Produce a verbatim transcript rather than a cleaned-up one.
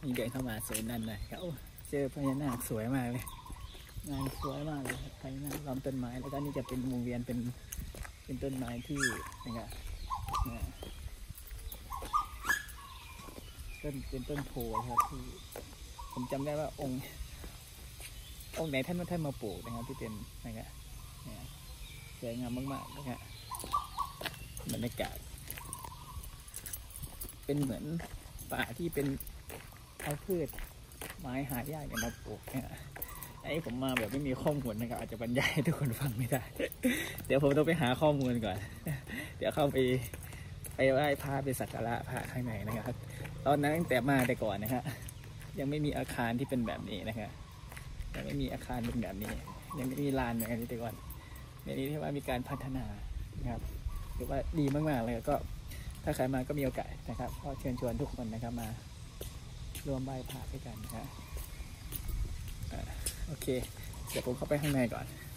นี่เดินเข้ามาสวยนั่นเลยครับเจอพญานาคสวยมากเลยงานสวยมากเลยพญานาคล้อมต้นไม้แล้วก็นี่จะเป็นวงเวียนเป็นเป็นต้นไม้ที่นะครับต้นเป็นต้นโพครับที่ผมจำได้ว่าองค์องค์ไหนท่านว่าท่านมาปลูกนะครับที่เป็นนะครับสวยงามมากๆนะครับบรรยากาศเป็นเหมือนป่าที่เป็นเอาพืชไม้หายากอย่างมาปลูกเนี่ยไอ้ผมมาแบบไม่มีข้อมูลนะครับอาจจะบรรยายให้ทุกคนฟังไม่ได้เดี๋ยวผมต้องไปหาข้อมูลก่อนเดี๋ยวเข้าไปไปไหว้พระไปสักการะพระข้างในนะครับตอนนั้นตั้งแต่มาแต่ก่อนนะฮะยังไม่มีอาคารที่เป็นแบบนี้นะครับยังไม่มีอาคารเป็นแบบนี้ยังไม่มีลานเหมือนกันแต่ก่อนในนี้ที่ว่ามีการพัฒนานะครับถือว่าดีมากๆเลยก็ถ้าใครมาก็มีโอกาสนะครับก็เชิญชวนทุกคนนะครับมารวมไหว้พระด้วยกันนะครับโอเคเดี๋ยวผมเข้าไปข้างในก่อน